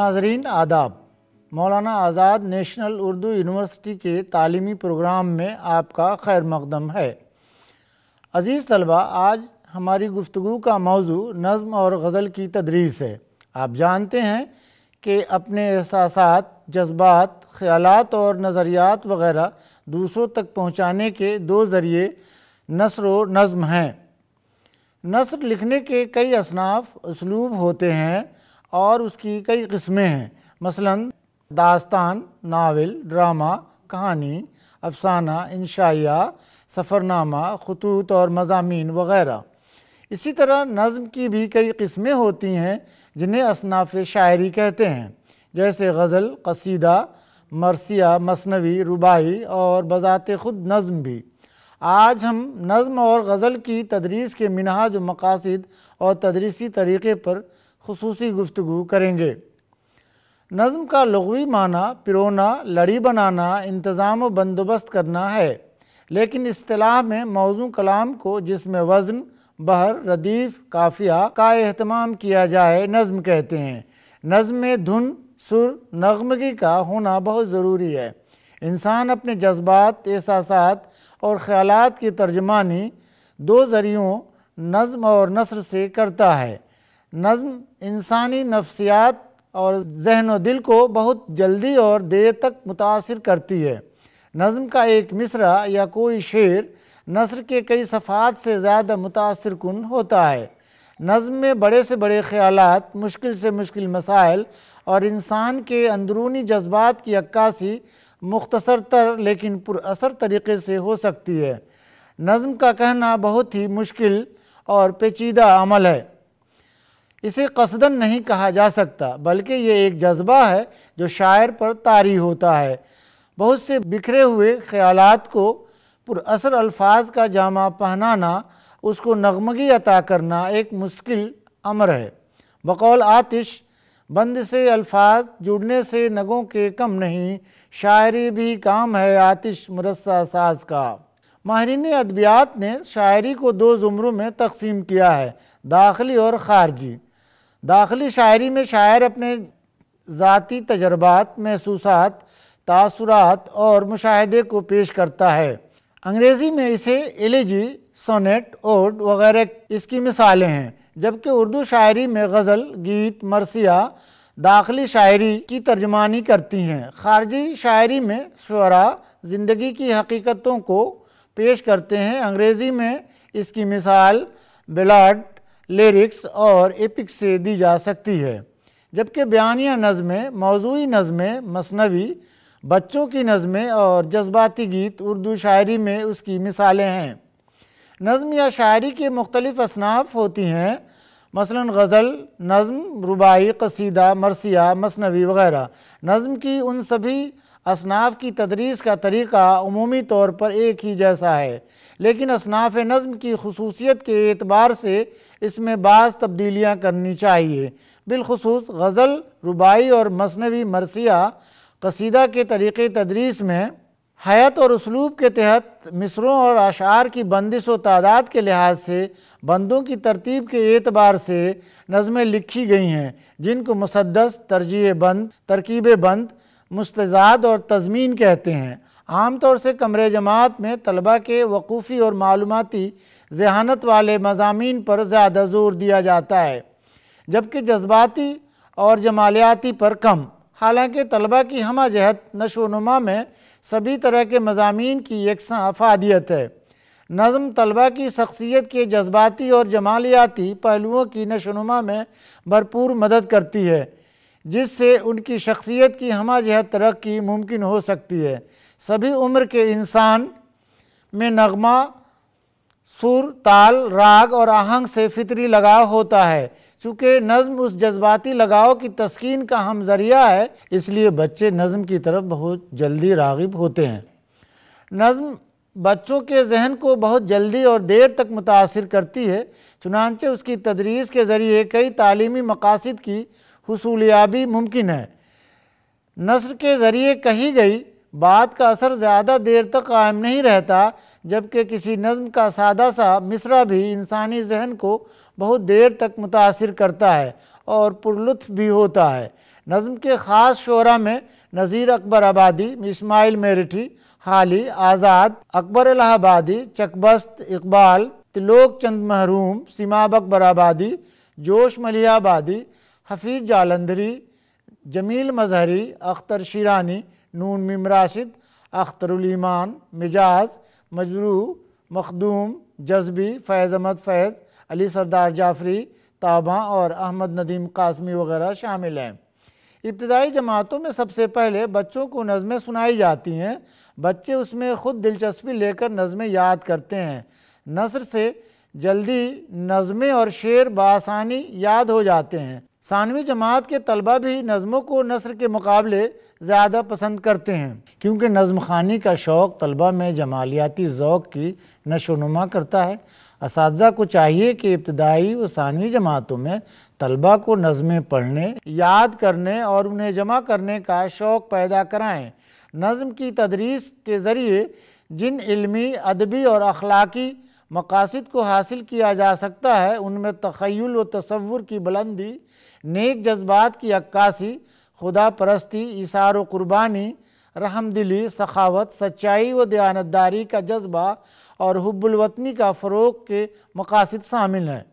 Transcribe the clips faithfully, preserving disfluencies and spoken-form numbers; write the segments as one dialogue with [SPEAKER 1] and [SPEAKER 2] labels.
[SPEAKER 1] नाज़रीन आदाब। मौलाना आज़ाद national Urdu university के तालीमी प्रोग्राम में आपका खैर मक़दम है। अज़ीज़ तलबा, आज हमारी गुफ्तगू का मौजू नज़्म और गज़ल की तदरीस है। आप जानते हैं कि अपने एहसासात, जज्बात, ख़यालात और नज़रियात वग़ैरह दूसरों तक पहुँचाने के दो ज़रिए नस्र व नज़्म हैं। नस्र लिखने के कई असनाफ़ उसलूब होते हैं और उसकी कई किस्में हैं। मसलन दास्तान, नावल, ड्रामा, कहानी, अफसाना, इंशाइया, सफ़रनामा, खतूत और मज़ामीन वग़ैरह। इसी तरह नज़्म की भी कई किस्में होती हैं जिन्हें असनाफ़ शायरी कहते हैं, जैसे गज़ल, कसीदा, मरसिया, मसनवी, रुबाई और बज़ाते ख़ुद नज़्म भी। आज हम नज़्म और गज़ल की तदरीस के मिनहाज व मक़ासिद और तदरीसी तरीक़े पर ख़ुसूसी गुफ्तगू करेंगे। नज़्म का लुग़वी माना पिरोना, लड़ी बनाना, इंतज़ाम व बंदोबस्त करना है, लेकिन इस्तिलाह में मौज़ू कलाम को जिसमें वज़न, बहर, रदीफ़, काफ़िया का एहतमाम किया जाए नज़्म कहते हैं। नज़्म में धुन, सुर, नग़्मगी का होना बहुत ज़रूरी है। इंसान अपने जज्बात, एहसासात और ख़यालात की तर्जमानी दो ज़रियों नज़्म और नस्र से करता है। नज़्म इंसानी नफ्सियात और ज़हन व दिल को बहुत जल्दी और देर तक मुतासिर करती है। नज़्म का एक मिसरा या कोई शेर नस्र के कई सफ़ात से ज़्यादा मुतासिर कुन होता है। नज़्म में बड़े से बड़े ख़यालात, मुश्किल से मुश्किल मसाइल और इंसान के अंदरूनी जज्बात की अक्कासी मुख्तसर तर लेकिन पुरअसर तरीक़े से हो सकती है। नज़्म का कहना बहुत ही मुश्किल और पेचीदा अमल है। इसे क़स्दन नहीं कहा जा सकता, बल्कि ये एक जज्बा है जो शायर पर तारी होता है। बहुत से बिखरे हुए ख़यालात को पुरअसर अल्फाज का जामा पहनाना, उसको नग़मगी अता करना एक मुश्किल अमर है। बक़ौल आतिश, बंद से अल्फाज जुड़ने से नगों के कम नहीं, शायरी भी काम है आतिश मुरस्सा साज का। माहिरीन अदबियात ने शायरी को दो ज़ुमरों में तक़सीम किया है, दाखिली और ख़ारजी। दाखिली शायरी में शायर अपने ज़ाती तजर्बात, महसूसात, तासुरात और मुशाहिदे को पेश करता है। अंग्रेज़ी में इसे एलेजी, सोनेट, ओड वग़ैरह इसकी मिसालें हैं, जबकि उर्दू शायरी में गज़ल, गीत, मरसिया दाखिली शायरी की तर्जमानी करती हैं। ख़ारजी शायरी में शुअरा ज़िंदगी की हकीकतों को पेश करते हैं। अंग्रेज़ी में इसकी मिसाल बेलाड, लिरिक्स और एपिक्स से दी जा सकती है, जबकि बयानिया नज़में, मौज़ूई नज़में, मसनवी, बच्चों की नज़में और जज्बाती गीत उर्दू शायरी में उसकी मिसालें हैं। नज़्म या शायरी के मुख्तलिफ़ असनाफ़ होती हैं, मसलन गज़ल, नज़्म, रुबाई, कसीदा, मरसिया, मसनवी वग़ैरह। नज़्म की उन सभी असनाफ़ की तदरीस का तरीक़ा उमूमी तौर पर एक ही जैसा है, लेकिन असनाफ़ नज़्म की खुसूसियत के एतबार से इसमें बाज़ तब्दीलियाँ करनी चाहिए। बिलखुसूस गज़ल, रुबाई और मसनवी, मरसिया, कसीदा के तरीक़े तदरीस में हैत और उसलूब के तहत मिसरों और अशार की बंदिश व तादाद के लिहाज से बंदों की तरतीब के एतबार से नज़में लिखी गई हैं, जिनको मुसद्दस, तरजीह बंद, तरकीब बंद, मुस्तज़ाद और तज़मीन कहते हैं। आम तौर से कमरे जमात में तलबा के वक़ूफ़ी और मालूमाती ज़हानत वाले मज़ामीन पर ज़्यादा ज़ोर दिया जाता है, जबकि जज्बाती और जमालियाती पर कम। हालांकि तलबा की हमा जहत नशो नुमा में सभी तरह के मज़ामीन की यकसां अफादियत है। नज़्म तलबा की शख्सियत के जज्बाती और जमालियाती पहलुओं की नशो नुमा में भरपूर मदद करती है, जिससे उनकी शख्सियत की हमा जहत तरक्की मुमकिन हो सकती है। सभी उम्र के इंसान में नगमा, सुर, ताल, राग और आहंग से फितरी लगाव होता है। चूँकि नज़्म उस जज्बाती लगाव की तस्कीन का हम ज़रिया है, इसलिए बच्चे नज़्म की तरफ बहुत जल्दी राग़िब होते हैं। नज़्म बच्चों के जहन को बहुत जल्दी और देर तक मुतासिर करती है, चुनांचे उसकी तदरीस के ज़रिए कई तालीमी मक़ासिद की हुसूलियाबी मुमकिन है। नस्र के ज़रिए कही गई बात का असर ज़्यादा देर तक कायम नहीं रहता, जबकि किसी नज़्म का सादा सा मिसरा भी इंसानी जहन को बहुत देर तक मुतासिर करता है और पुरलुत्फ़ भी होता है। نظم کے خاص شعراء میں نذیر اکبر آبادی، اسماعیل میرٹھی، حالی، آزاد، اکبر الہ آبادی، چکبست، اقبال، تلوک چند محروم، سیماب اکبر آبادی، جوش ملیح آبادی، حفیظ جالندھری، جمیل مظہری، اختر شیرانی، نون میم راشد، اختر الایمان، مجاز، مجروح، مخدوم، جذبی، فیض احمد فیض، علی سردار جعفری، تاباں اور احمد ندیم قاسمی وغیرہ شامل ہیں۔ ابتدائی جماعتوں میں سب سے پہلے بچوں کو نظمیں سنائی جاتی ہیں۔ بچے اس میں خود دلچسپی لے کر نظمیں یاد کرتے ہیں۔ نثر سے جلدی نظمیں اور شعر بآسانی یاد ہو جاتے ہیں۔ ثانوی جماعت کے طلبہ بھی نظموں کو نثر کے مقابلے زیادہ پسند کرتے ہیں، کیونکہ نظم خوانی کا شوق طلبہ میں جمالیاتی ذوق کی نشو و نما کرتا ہے۔ اساتذہ کو چاہیے کہ ابتدائی و ثانوی جماعتوں میں طلبہ کو نظمیں پڑھنے، یاد کرنے اور انہیں جمع کرنے کا شوق پیدا کرائیں۔ نظم کی تدریس کے ذریعے جن علمی، ادبی اور اخلاقی مقاصد کو حاصل کیا جا سکتا ہے، ان میں تخیل و تصور کی بلندی، نیک جذبات کی عکاسی، خدا پرستی، ایثار و قربانی، رحم دلی، سخاوت، سچائی و دیانتداری کا جذبہ اور حب الوطنی کا فروغ کے مقاصد شامل ہیں۔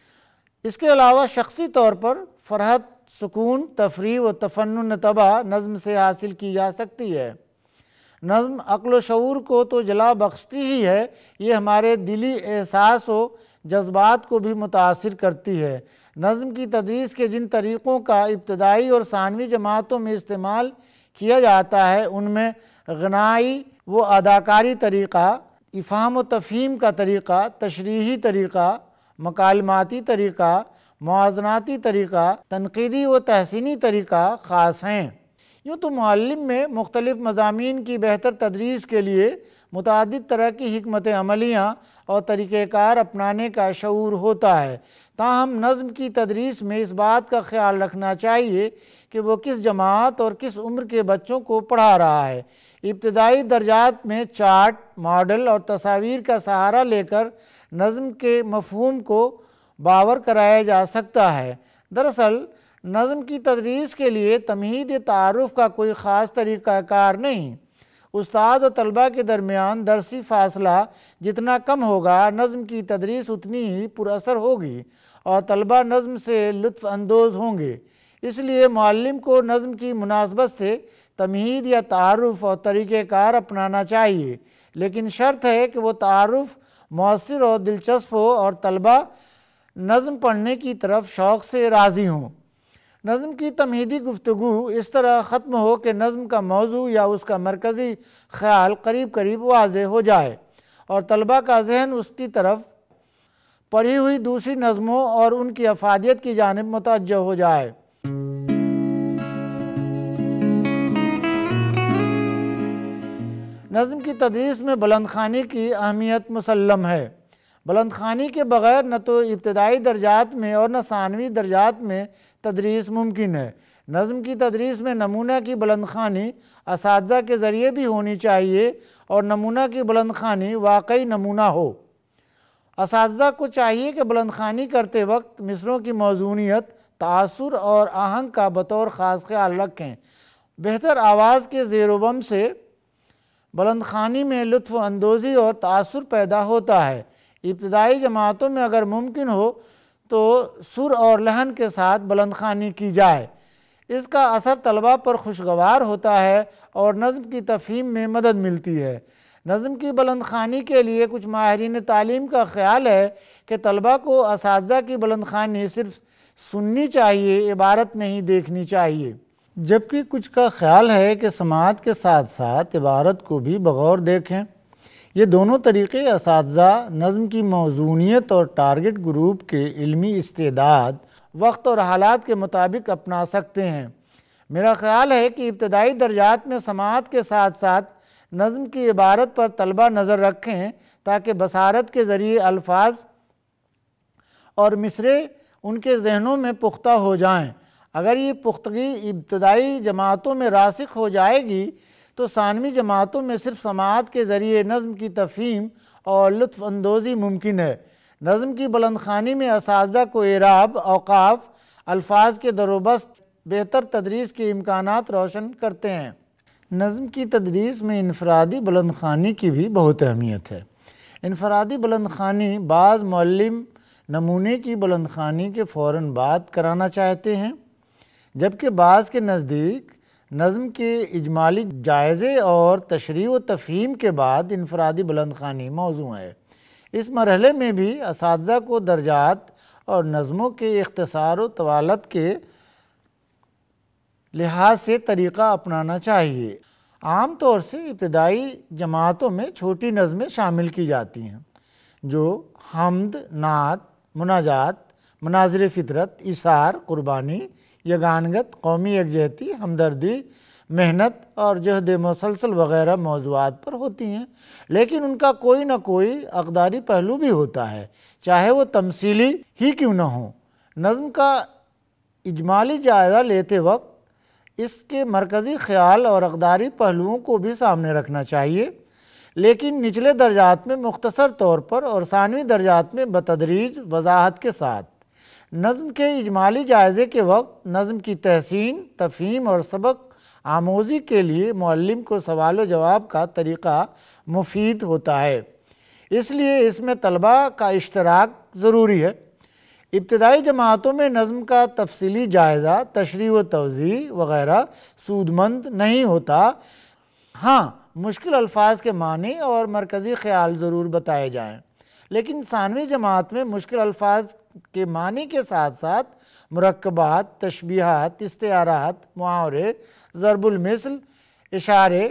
[SPEAKER 1] اس کے علاوہ شخصی طور پر فرحت، سکون، تفریح و تفنن طبع نظم سے حاصل کی جا سکتی ہے۔ نظم عقل و شعور کو تو جلا بخشتی ہی ہے، یہ ہمارے دلی احساس و جذبات کو بھی متاثر کرتی ہے۔ نظم کی تدریس کے جن طریقوں کا ابتدائی اور ثانوی جماعتوں میں استعمال کیا جاتا ہے، ان میں غنائی و اداکاری طریقہ، افہام و تفہیم کا طریقہ، تشریحی طریقہ، مکالماتی طریقہ، موازناتی طریقہ، تنقیدی و تحسینی طریقہ خاص ہیں۔ یوں تو معلم میں مختلف مضامین کی بہتر تدریس کے لیے متعدد طرح کی حکمت عملیاں اور طریقہ کار اپنانے کا شعور ہوتا ہے، تاہم نظم کی تدریس میں اس بات کا خیال رکھنا چاہیے کہ وہ کس جماعت اور کس عمر کے بچوں کو پڑھا رہا ہے۔ ابتدائی درجات میں چارٹ، ماڈل اور تصاویر کا سہارا لے کر نظم کے مفہوم کو باور کرایا جا سکتا ہے۔ دراصل نظم کی تدریس کے لیے تمہید تعارف کا کوئی خاص طریقہ کار نہیں۔ استاد و طلبہ کے درمیان درسی فاصلہ جتنا کم ہوگا، نظم کی تدریس اتنی ہی پر اثر ہوگی اور طلبہ نظم سے لطف اندوز ہوں گے۔ اس لیے معلم کو نظم کی مناسبت سے تمہید یا تعارف اور طریقہ کار اپنانا چاہیے، لیکن شرط ہے کہ وہ تعارف مؤثر اور دلچسپ ہو اور طلبہ نظم پڑھنے کی طرف شوق سے راضی ہوں۔ نظم کی تمہیدی گفتگو اس طرح ختم ہو کہ نظم کا موضوع یا اس کا مرکزی خیال قریب قریب واضح ہو جائے اور طلبہ کا ذہن اس کی طرف پڑھی ہوئی دوسری نظموں اور ان کی افادیت کی جانب متوجہ ہو جائے۔ نظم کی تدریس میں بلند خوانی کی اہمیت مسلم ہے۔ بلند خوانی کے بغیر نہ تو ابتدائی درجات میں اور نہ ثانوی درجات میں تدریس ممکن ہے۔ نظم کی تدریس میں نمونہ کی بلند خوانی اساتذہ کے ذریعے بھی ہونی چاہیے اور نمونہ کی بلند خوانی واقعی نمونہ ہو۔ اساتذہ کو چاہیے کہ بلند خوانی کرتے وقت مصروں کی موزونیت، تاثر اور آہنگ کا بطور خاص خیال رکھیں۔ بہتر آواز کے زیر و بم سے بلند خوانی میں لطف اندوزی اور تاثر پیدا ہوتا ہے۔ ابتدائی جماعتوں میں اگر ممکن ہو تو سر اور لحن کے ساتھ بلند خوانی کی جائے۔ اس کا اثر طلبہ پر خوشگوار ہوتا ہے اور نظم کی تفہیم میں مدد ملتی ہے۔ نظم کی بلند خوانی کے لیے کچھ ماہرین تعلیم کا خیال ہے کہ طلبہ کو اساتذہ کی بلند خوانی صرف سننی چاہیے، عبارت نہیں دیکھنی چاہیے، جبکہ کچھ کا خیال ہے کہ سماعت کے ساتھ ساتھ عبارت کو بھی بغور دیکھیں۔ یہ دونوں طریقے اساتذہ نظم کی موزونیت اور ٹارگٹ گروپ کے علمی استعداد، وقت اور حالات کے مطابق اپنا سکتے ہیں۔ میرا خیال ہے کہ ابتدائی درجات میں سماعت کے ساتھ ساتھ نظم کی عبارت پر طلبہ نظر رکھیں تاکہ بصارت کے ذریعے الفاظ اور مصرے ان کے ذہنوں میں پختہ ہو جائیں۔ اگر یہ پختگی ابتدائی جماعتوں میں راسخ ہو جائے گی تو ثانوی جماعتوں میں صرف سماعت کے ذریعے نظم کی تفہیم اور لطف اندوزی ممکن ہے۔ نظم کی بلند خوانی میں اساتذہ کو اعراب، اوقاف، الفاظ کے در و بست، بہتر تدریس کے امکانات روشن کرتے ہیں۔ نظم کی تدریس میں انفرادی بلند خوانی کی بھی بہت اہمیت ہے۔ انفرادی بلند خوانی بعض معلم نمونے کی بلند خوانی کے فوراً بعد کرانا چاہتے ہیں، جبکہ بعض کے نزدیک نظم کے اجمالی جائزے اور تشریح و تفہیم کے بعد انفرادی بلند خوانی موضوع ہے۔ اس مرحلے میں بھی اساتذہ کو درجات اور نظموں کے اختصار و طوالت کے لحاظ سے طریقہ اپنانا چاہیے۔ عام طور سے ابتدائی جماعتوں میں چھوٹی نظمیں شامل کی جاتی ہیں جو حمد، نعت، مناجات، مناظر فطرت، اثار، قربانی، یگانگت، قومی یکجہتی، ہمدردی، محنت اور جہد مسلسل وغیرہ موضوعات پر ہوتی ہیں، لیکن ان کا کوئی نہ کوئی اقداری پہلو بھی ہوتا ہے، چاہے وہ تمثیلی ہی کیوں نہ ہو۔ نظم کا اجمالی جائزہ لیتے وقت اس کے مرکزی خیال اور اقداری پہلوؤں کو بھی سامنے رکھنا چاہیے، لیکن نچلے درجات میں مختصر طور پر اور ثانوی درجات میں بتدریج وضاحت کے ساتھ۔ نظم کے اجمالی جائزے کے وقت نظم کی تحسین، تفہیم اور سبق آموزی کے لیے معلم کو سوال و جواب کا طریقہ مفید ہوتا ہے، اس لیے اس میں طلبہ کا اشتراک ضروری ہے۔ ابتدائی جماعتوں میں نظم کا تفصیلی جائزہ، تشریح و توضیح وغیرہ سود مند نہیں ہوتا۔ ہاں، مشکل الفاظ کے معنی اور مرکزی خیال ضرور بتائے جائیں، لیکن ثانوی جماعت میں مشکل الفاظ کے معنی کے ساتھ ساتھ مرکبات، تشبیہات، استعارات، محاورے، ضرب المثل، اشارے،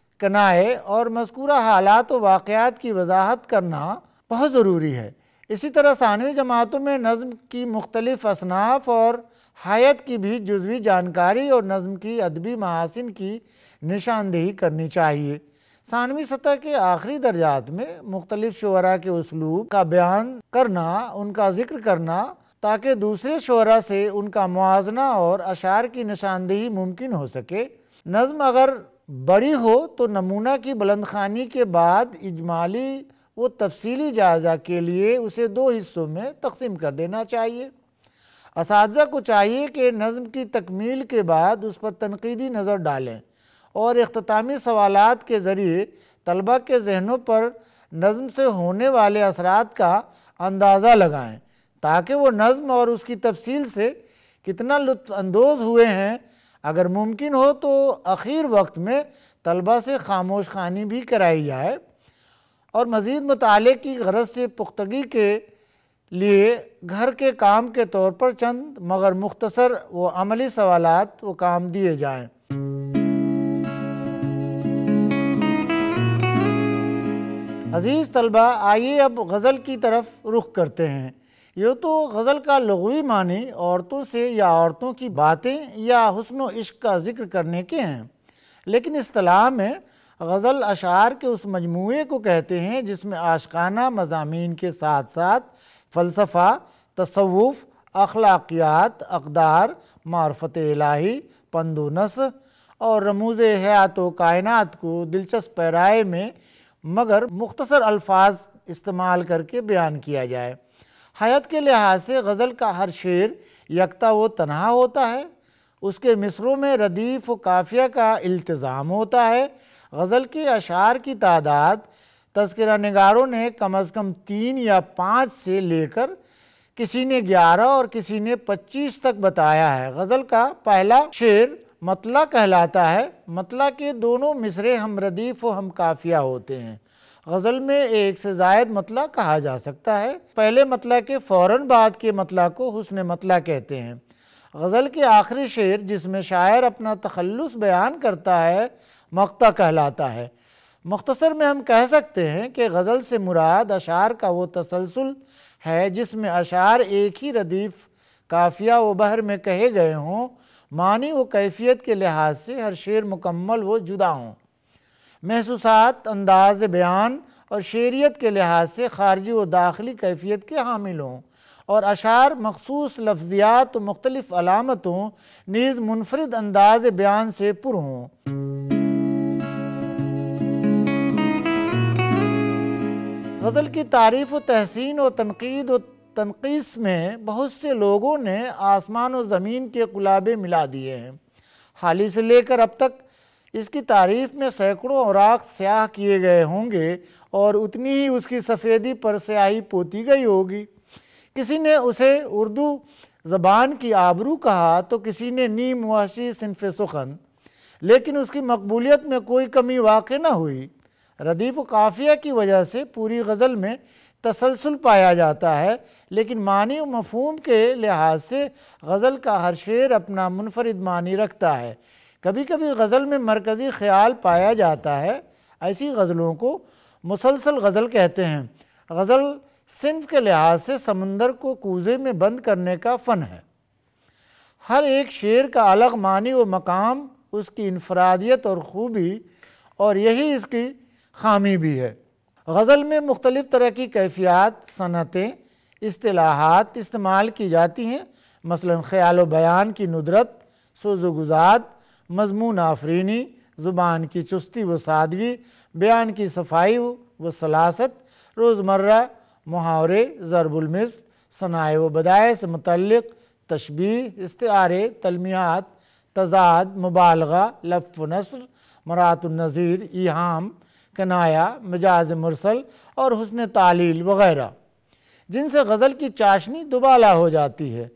[SPEAKER 1] کنایے اور مذکورہ حالات و واقعات کی وضاحت کرنا بہت ضروری ہے۔ اسی طرح ثانوی جماعتوں میں نظم کی مختلف اصناف اور حیت کی بھی جزوی جانکاری اور نظم کی ادبی محاسن کی نشاندہی کرنی چاہیے۔ ثانوی سطح کے آخری درجات میں مختلف شعراء کے اسلوب کا بیان کرنا، ان کا ذکر کرنا تاکہ دوسرے شعراء سے ان کا موازنہ اور اشعار کی نشاندہی ممکن ہو سکے۔ نظم اگر بڑی ہو تو نمونہ کی بلند خوانی کے بعد اجمالی و تفصیلی جائزہ کے لیے اسے دو حصوں میں تقسیم کر دینا چاہیے۔ اساتذہ کو چاہیے کہ نظم کی تکمیل کے بعد اس پر تنقیدی نظر ڈالیں اور اختتامی سوالات کے ذریعے طلبہ کے ذہنوں پر نظم سے ہونے والے اثرات کا اندازہ لگائیں تاکہ وہ نظم اور اس کی تفصیل سے کتنا لطف اندوز ہوئے ہیں۔ اگر ممکن ہو تو اخیر وقت میں طلبہ سے خاموش خوانی بھی کرائی جائے اور مزید مطالعے کی غرض سے پختگی کے لیے گھر کے کام کے طور پر چند مگر مختصر و عملی سوالات و کام دیے جائیں۔ عزیز طلبہ، آئیے اب غزل کی طرف رخ کرتے ہیں۔ یہ تو غزل کا لغوی معنی عورتوں سے یا عورتوں کی باتیں یا حسن و عشق کا ذکر کرنے کے ہیں، لیکن اصطلاح میں غزل اشعار کے اس مجموعے کو کہتے ہیں جس میں عاشقانہ مضامین کے ساتھ ساتھ فلسفہ، تصوف، اخلاقیات، اقدار، معرفت الہی، پند و نصح اور رموز حیات و کائنات کو دلچسپ پیرائے میں مگر مختصر الفاظ استعمال کر کے بیان کیا جائے۔ حیات کے لحاظ سے غزل کا ہر شعر یکتا و تنہا ہوتا ہے، اس کے مصروں میں ردیف و قافیہ کا التزام ہوتا ہے۔ غزل کے اشعار کی تعداد تذکرہ نگاروں نے کم از کم تین یا پانچ سے لے کر کسی نے گیارہ اور کسی نے پچیس تک بتایا ہے۔ غزل کا پہلا شعر مطلع کہلاتا ہے۔ مطلع کے دونوں مصرے ہم ردیف و ہم قافیہ ہوتے ہیں۔ غزل میں ایک سے زائد مطلع کہا جا سکتا ہے۔ پہلے مطلع کے فوراً بعد کے مطلع کو حسن مطلع کہتے ہیں۔ غزل کے آخری شعر جس میں شاعر اپنا تخلص بیان کرتا ہے مقطع کہلاتا ہے۔ مختصر میں ہم کہہ سکتے ہیں کہ غزل سے مراد اشعار کا وہ تسلسل ہے جس میں اشعار ایک ہی ردیف قافیہ و بحر میں کہے گئے ہوں، معنی و کیفیت کے لحاظ سے ہر شعر مکمل و جدا ہوں، محسوسات، انداز بیان اور شعریت کے لحاظ سے خارجی و داخلی کیفیت کے حامل ہوں، اور اشعار مخصوص لفظیات و مختلف علامتوں نیز منفرد انداز بیان سے پر ہوں۔ غزل کی تعریف و تحسین و تنقید و تنقیص میں بہت سے لوگوں نے آسمان و زمین کے قلابے ملا دیے ہیں۔ حال ہی سے لے کر اب تک اس کی تعریف میں سینکڑوں اوراق سیاہ کیے گئے ہوں گے اور اتنی ہی اس کی سفیدی پر سیاہی پوتی گئی ہوگی۔ کسی نے اسے اردو زبان کی آبرو کہا تو کسی نے نیم وحشی صنف سخن، لیکن اس کی مقبولیت میں کوئی کمی واقع نہ ہوئی۔ ردیف و قافیہ کی وجہ سے پوری غزل میں تسلسل پایا جاتا ہے، لیکن معنی و مفہوم کے لحاظ سے غزل کا ہر شعر اپنا منفرد معنی رکھتا ہے۔ کبھی کبھی غزل میں مرکزی خیال پایا جاتا ہے، ایسی غزلوں کو مسلسل غزل کہتے ہیں۔ غزل صنف کے لحاظ سے سمندر کو کوزے میں بند کرنے کا فن ہے۔ ہر ایک شعر کا الگ معنی و مقام اس کی انفرادیت اور خوبی، اور یہی اس کی خامی بھی ہے۔ غزل میں مختلف طرح کی کیفیات، صنعتیں، اصطلاحات استعمال کی جاتی ہیں، مثلا خیال و بیان کی ندرت، سوز و گزاد، مضمون آفرینی، زبان کی چستی و سادگی، بیان کی صفائی و سلاست، روزمرہ محاورے، ضرب المثل، صنائع و بدائع سے متعلق تشبیہ، استعارے، تلمیحات، تضاد، مبالغہ، لف و نثر، مرات النظیر، ایہام، کنایہ، مجاز مرسل اور حسن تعلیل وغیرہ، جن سے غزل کی چاشنی دوبالا ہو جاتی ہے۔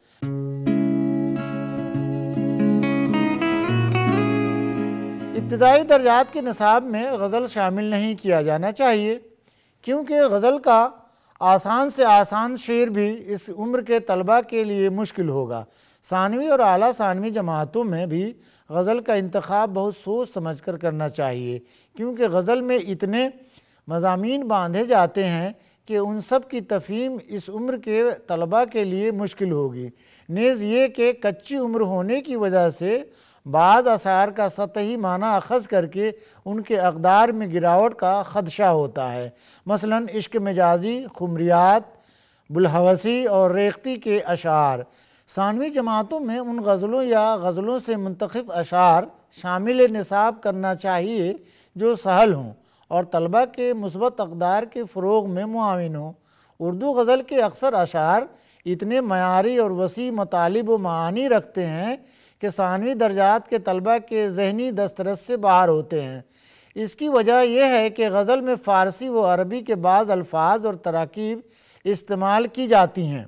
[SPEAKER 1] ابتدائی درجات کے نصاب میں غزل شامل نہیں کیا جانا چاہیے، کیونکہ غزل کا آسان سے آسان شعر بھی اس عمر کے طلبہ کے لیے مشکل ہوگا۔ ثانوی اور اعلیٰ ثانوی جماعتوں میں بھی غزل کا انتخاب بہت سوچ سمجھ کر کرنا چاہیے، کیونکہ غزل میں اتنے مضامین باندھے جاتے ہیں کہ ان سب کی تفہیم اس عمر کے طلبہ کے لیے مشکل ہوگی۔ نیز یہ کہ کچی عمر ہونے کی وجہ سے بعض اشعار کا سطحی معنی اخذ کر کے ان کے اقدار میں گراوٹ کا خدشہ ہوتا ہے۔ مثلا عشق مجازی، خمریات، بلحوثی اور ریختی کے اشعار۔ ثانوی جماعتوں میں ان غزلوں یا غزلوں سے منتخب اشعار شامل نصاب کرنا چاہیے جو سہل ہوں اور طلبہ کے مثبت اقدار کے فروغ میں معاون ہوں۔ اردو غزل کے اکثر اشعار اتنے معیاری اور وسیع مطالب و معانی رکھتے ہیں کہ ثانوی درجات کے طلبہ کے ذہنی دسترس سے باہر ہوتے ہیں۔ اس کی وجہ یہ ہے کہ غزل میں فارسی و عربی کے بعض الفاظ اور تراکیب استعمال کی جاتی ہیں،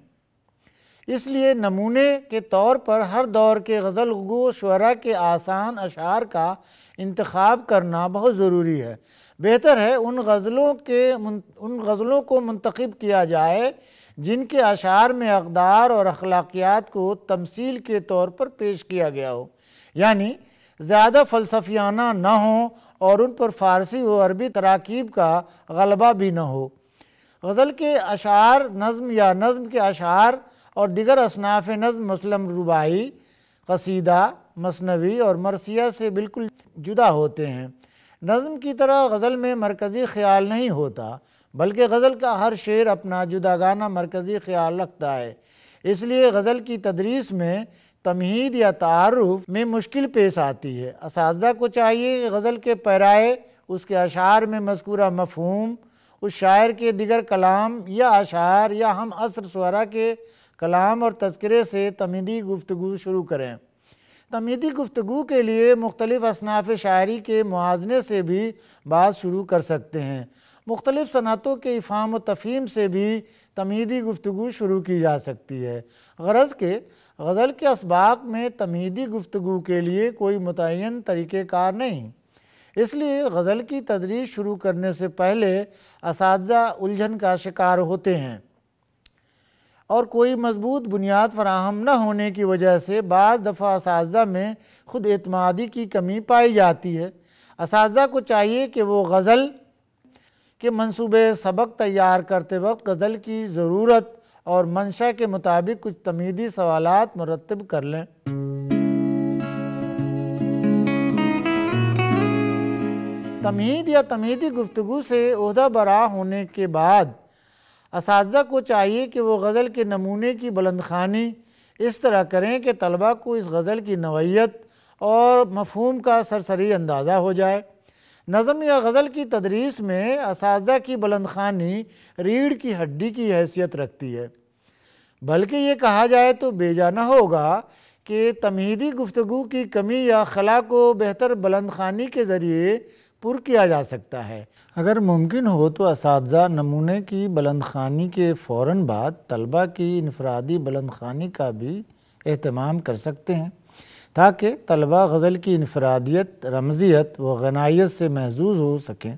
[SPEAKER 1] اس لیے نمونے کے طور پر ہر دور کے غزل گو شعراء کے آسان اشعار کا انتخاب کرنا بہت ضروری ہے۔ بہتر ہے ان غزلوں کے ان غزلوں کو منتخب کیا جائے جن کے اشعار میں اقدار اور اخلاقیات کو تمثیل کے طور پر پیش کیا گیا ہو، یعنی زیادہ فلسفیانہ نہ ہوں اور ان پر فارسی و عربی تراکیب کا غلبہ بھی نہ ہو۔ غزل کے اشعار نظم یا نظم کے اشعار اور دیگر اصناف نظم مثلا رباعی، قصیدہ، مثنوی اور مرثیہ سے بالکل جدا ہوتے ہیں۔ نظم کی طرح غزل میں مرکزی خیال نہیں ہوتا، بلکہ غزل کا ہر شعر اپنا جداگانہ مرکزی خیال رکھتا ہے۔ اس لیے غزل کی تدریس میں تمہید یا تعارف میں مشکل پیش آتی ہے۔ اساتذہ کو چاہیے کہ غزل کے پیرائے، اس کے اشعار میں مذکورہ مفہوم، اس شاعر کے دیگر کلام یا اشعار یا ہم عصر شعراء کے کلام اور تذکرے سے تمہیدی گفتگو شروع کریں۔ تمہیدی گفتگو کے لیے مختلف اصناف شاعری کے موازنے سے بھی بات شروع کر سکتے ہیں۔ مختلف صنعتوں کے افہام و تفہیم سے بھی تمہیدی گفتگو شروع کی جا سکتی ہے، غرض کہ غزل کے اسباق میں تمہیدی گفتگو کے لیے کوئی متعین طریقہ کار نہیں۔ اس لیے غزل کی تدریس شروع کرنے سے پہلے اساتذہ الجھن کا شکار ہوتے ہیں، اور کوئی مضبوط بنیاد فراہم نہ ہونے کی وجہ سے بعض دفعہ اساتذہ میں خود اعتمادی کی کمی پائی جاتی ہے۔ اساتذہ کو چاہیے کہ وہ غزل کے منصوبے سبق تیار کرتے وقت غزل کی ضرورت اور منشا کے مطابق کچھ تمہیدی سوالات مرتب کر لیں۔ تمہید یا تمہیدی گفتگو سے عہدہ برآ ہونے کے بعد اساتذہ کو چاہیے کہ وہ غزل کے نمونے کی بلند خوانی اس طرح کریں کہ طلبہ کو اس غزل کی نوعیت اور مفہوم کا سرسری اندازہ ہو جائے۔ نظم یا غزل کی تدریس میں اساتذہ کی بلند خوانی ریڑھ کی ہڈی کی حیثیت رکھتی ہے۔ بلکہ یہ کہا جائے تو بیجا نہ ہوگا کہ تمہیدی گفتگو کی کمی یا خلا کو بہتر بلند خوانی کے ذریعے پر کیا جا سکتا ہے۔ اگر ممکن ہو تو اساتذہ نمونے کی بلند خوانی کے فوراً بعد طلبہ کی انفرادی بلند خوانی کا بھی اہتمام کر سکتے ہیں، تاکہ طلبہ غزل کی انفرادیت، رمزیت و غنائیت سے محظوظ ہو سکیں۔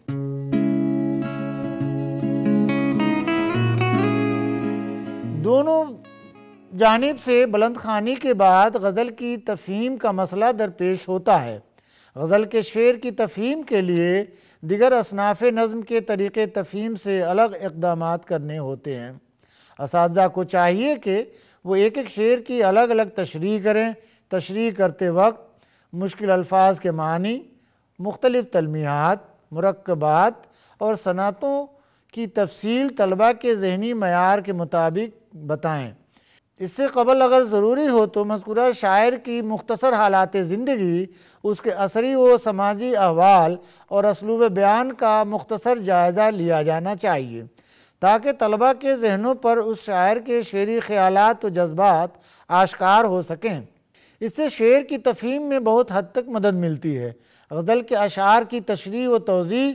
[SPEAKER 1] دونوں جانب سے بلند خوانی کے بعد غزل کی تفہیم کا مسئلہ درپیش ہوتا ہے۔ غزل کے شعر کی تفہیم کے لیے دیگر اصناف نظم کے طریقے تفہیم سے الگ اقدامات کرنے ہوتے ہیں۔ اساتذہ کو چاہیے کہ وہ ایک ایک شعر کی الگ الگ تشریح کریں۔ تشریح کرتے وقت مشکل الفاظ کے معنی، مختلف تلمیحات، مرکبات اور صنعتوں کی تفصیل طلبہ کے ذہنی معیار کے مطابق بتائیں۔ اس سے قبل اگر ضروری ہو تو مذکورہ شاعر کی مختصر حالات زندگی، اس کے عصری و سماجی احوال اور اسلوب بیان کا مختصر جائزہ لیا جانا چاہیے، تاکہ طلبہ کے ذہنوں پر اس شاعر کے شعری خیالات و جذبات آشکار ہو سکیں۔ اس سے شعر کی تفہیم میں بہت حد تک مدد ملتی ہے۔ غزل کے اشعار کی تشریح و توضیح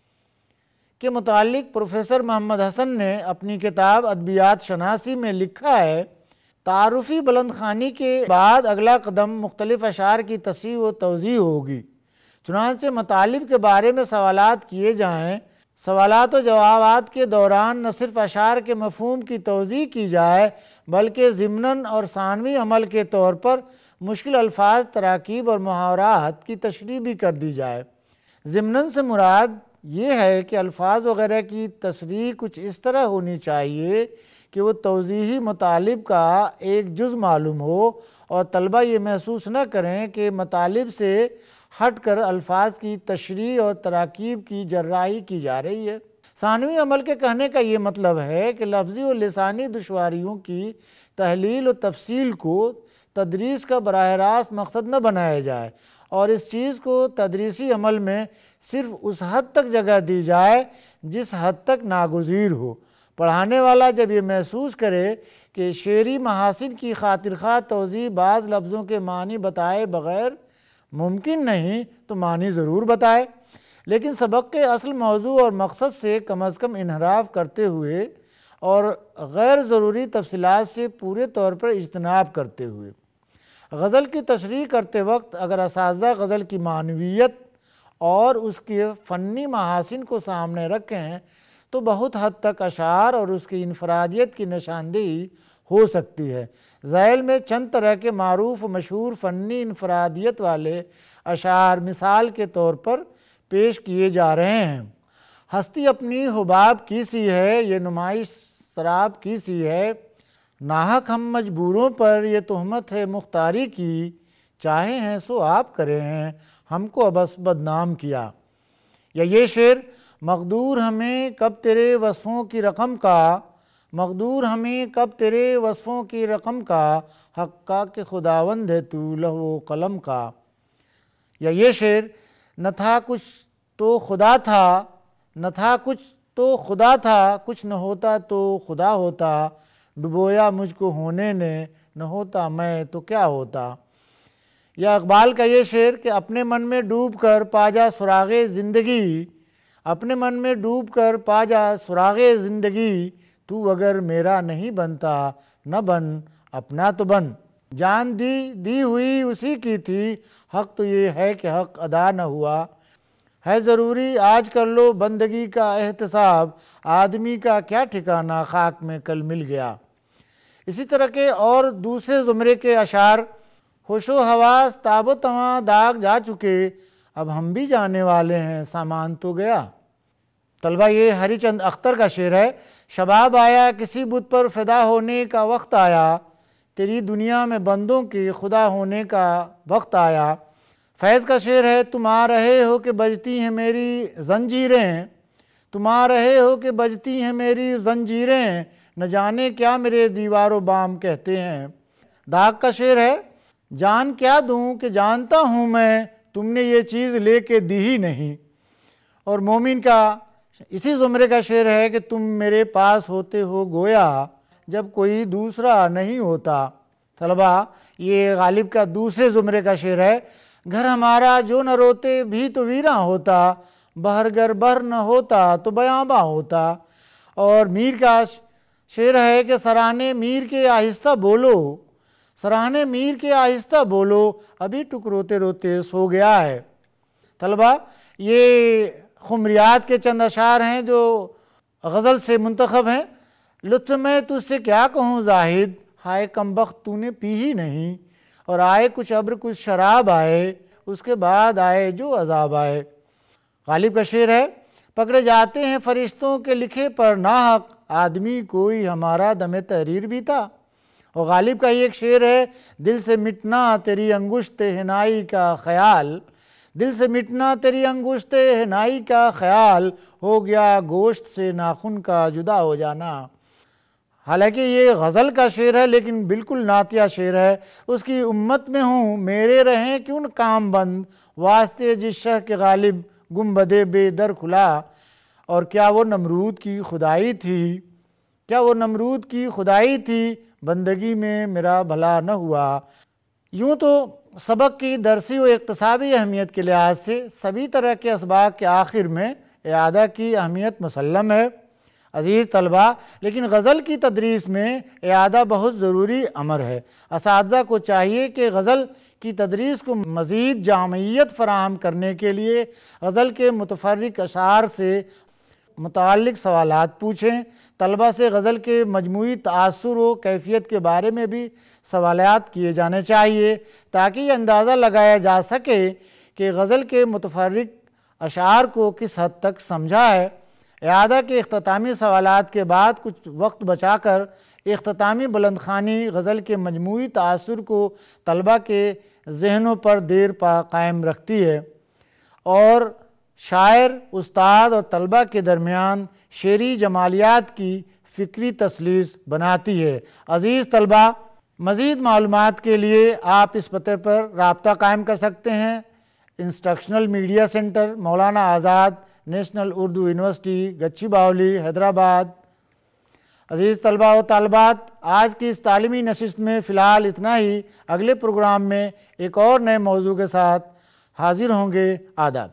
[SPEAKER 1] کے متعلق پروفیسر محمد حسن نے اپنی کتاب ادبیات شناسی میں لکھا ہے، تعارفی بلند خوانی کے بعد اگلا قدم مختلف اشعار کی تصحیح و توضیح ہوگی۔ چنانچہ مطالب کے بارے میں سوالات کیے جائیں، سوالات و جوابات کے دوران نہ صرف اشعار کے مفہوم کی توضیح کی جائے بلکہ ضمناً اور ثانوی عمل کے طور پر مشکل الفاظ، تراکیب اور محاورات کی تشریح بھی کر دی جائے۔ ضمناً سے مراد یہ ہے کہ الفاظ وغیرہ کی تصریح کچھ اس طرح ہونی چاہیے کہ وہ توضیحی مطالب کا ایک جز معلوم ہو اور طلبہ یہ محسوس نہ کریں کہ مطالب سے ہٹ کر الفاظ کی تشریح اور تراکیب کی جراحی کی جا رہی ہے۔ ثانوی عمل کے کہنے کا یہ مطلب ہے کہ لفظی و لسانی دشواریوں کی تحلیل و تفصیل کو تدریس کا براہ راست مقصد نہ بنایا جائے اور اس چیز کو تدریسی عمل میں صرف اس حد تک جگہ دی جائے جس حد تک ناگزیر ہو۔ پڑھانے والا جب یہ محسوس کرے کہ شعری محاسن کی خاطر خواہ توضیح بعض لفظوں کے معنی بتائے بغیر ممکن نہیں تو معنی ضرور بتائے، لیکن سبق کے اصل موضوع اور مقصد سے کم از کم انحراف کرتے ہوئے اور غیر ضروری تفصیلات سے پورے طور پر اجتناب کرتے ہوئے۔ غزل کی تشریح کرتے وقت اگر اساتذہ غزل کی معنویت اور اس کے فنی محاسن کو سامنے رکھیں تو بہت حد تک اشعار اور اس کی انفرادیت کی نشاندہی ہو سکتی ہے۔ ذیل میں چند طرح کے معروف و مشہور فنی انفرادیت والے اشعار مثال کے طور پر پیش کیے جا رہے ہیں۔ ہستی اپنی حباب کی سی ہے، یہ نمائش سراب کی سی ہے، ناحق ہم مجبوروں پر یہ تہمت ہے مختاری کی، چاہے ہیں سو آپ کرے ہیں ہم کو بس بدنام کیا۔ یا یہ شعر، مقدور ہمیں کب تیرے وصفوں کی رقم کا، مقدور ہمیں کب تیرے وصفوں کی رقم کا، حق کا کہ خداوند ہے تو لوح و قلم کا۔ یا یہ شعر، نہ تھا کچھ تو خدا تھا، نہ تھا کچھ تو خدا تھا، کچھ نہ ہوتا تو خدا ہوتا، ڈبویا مجھ کو ہونے نے، نہ ہوتا میں تو کیا ہوتا۔ یا اقبال کا یہ شعر کہ اپنے من میں ڈوب کر پا جا سراغ زندگی، اپنے من میں ڈوب کر پا جا سراغ زندگی، تو اگر میرا نہیں بنتا نہ بن اپنا تو بن، جان دی دی ہوئی اسی کی تھی، حق تو یہ ہے کہ حق ادا نہ ہوا، ہے ضروری آج کر لو بندگی کا احتساب، آدمی کا کیا ٹھکانہ خاک میں کل مل گیا۔ اسی طرح کے اور دوسرے زمرے کے اشعار، ہوش و حواس تاب و تواں داغ جا چکے، اب ہم بھی جانے والے ہیں سامان تو گیا۔ طلبہ یہ ہری چند اختر کا شعر ہے، شباب آیا کسی بت پر فدا ہونے کا وقت آیا، تیری دنیا میں بندوں کے خدا ہونے کا وقت آیا۔ فیض کا شعر ہے، تم آ رہے ہو کہ بجتی ہیں میری زنجیریں، تم آ رہے ہو کہ بجتی ہیں میری زنجیریں، نہ جانے کیا میرے دیوار و بام کہتے ہیں۔ داغ کا شعر ہے، جان کیا دوں کہ جانتا ہوں میں، تم نے یہ چیز لے کے دی ہی نہیں۔ اور مومن کا اسی زمرے کا شعر ہے کہ تم میرے پاس ہوتے ہو گویا، جب کوئی دوسرا نہیں ہوتا۔ طلبہ، یہ غالب کا دوسرے زمرے کا شعر ہے۔ گھر ہمارا جو نہ روتے بھی تو ویراں ہوتا، بہر گر بہر نہ ہوتا تو بیاباں ہوتا۔ اور میر کا شعر ہے کہ سرانے میر کے آہستہ بولو، سرانے میر کے آہستہ بولو، ابھی ٹک روتے روتے سو گیا ہے۔ طلبہ، یہ خمریات کے چند اشعار ہیں جو غزل سے منتخب ہیں۔ لطف میں تجھ سے کیا کہوں زاہد، ہائے کمبخت تو نے پی ہی نہیں، اور آئے کچھ ابر کچھ شراب آئے، اس کے بعد آئے جو عذاب آئے۔ غالب کا شعر ہے، پکڑے جاتے ہیں فرشتوں کے لکھے پر ناحق، آدمی کوئی ہمارا دم تحریر بھی تھا۔ اور غالب کا یہ ایک شعر ہے، دل سے مٹنا تیری انگشت حنائی کا خیال، دل سے مٹنا تیری انگشت حنائی کا خیال، ہو گیا گوشت سے ناخن کا جدا ہو جانا۔ حالانکہ یہ غزل کا شعر ہے لیکن بالکل نعتیہ شعر ہے۔ اس کی امت میں ہوں میرے رہیں کیوں نہ کام بند، واسطے جس شہ کے غالب گنبدِ بے در کھلا۔ اور کیا وہ نمرود کی خدائی تھی، کیا وہ نمرود کی خدائی تھی، بندگی میں میرا بھلا نہ ہوا۔ یوں تو سبق کی درسی و اقتصابی اہمیت کے لحاظ سے سبھی طرح کے اسباق کے آخر میں اعادہ کی اہمیت مسلم ہے عزیز طلبہ، لیکن غزل کی تدریس میں اعادہ بہت ضروری امر ہے۔ اساتذہ کو چاہیے کہ غزل کی تدریس کو مزید جامعیت فراہم کرنے کے لیے غزل کے متفرق اشعار سے متعلق سوالات پوچھیں۔ طلبہ سے غزل کے مجموعی تاثر و کیفیت کے بارے میں بھی سوالات کیے جانے چاہیے تاکہ یہ اندازہ لگایا جا سکے کہ غزل کے متفرق اشعار کو کس حد تک سمجھا ہے۔ اعادہ کے اختتامی سوالات کے بعد کچھ وقت بچا کر اختتامی بلند خوانی غزل کے مجموعی تاثر کو طلبہ کے ذہنوں پر دیر پا قائم رکھتی ہے اور شاعر، استاد اور طلبہ کے درمیان شعری جمالیات کی فکری تسلیس بناتی ہے۔ عزیز طلبہ، مزید معلومات کے لیے آپ اس پتے پر رابطہ قائم کر سکتے ہیں۔ Instructional media centre, Maulana Azad national Urdu university, Gachi Bowli, Hyderabad. عزیز طلبہ و طالبات، آج کی اس تعلیمی نشست میں فی الحال اتنا ہی۔ اگلے پروگرام میں ایک اور نئے موضوع کے ساتھ حاضر ہوں گے۔ آداب۔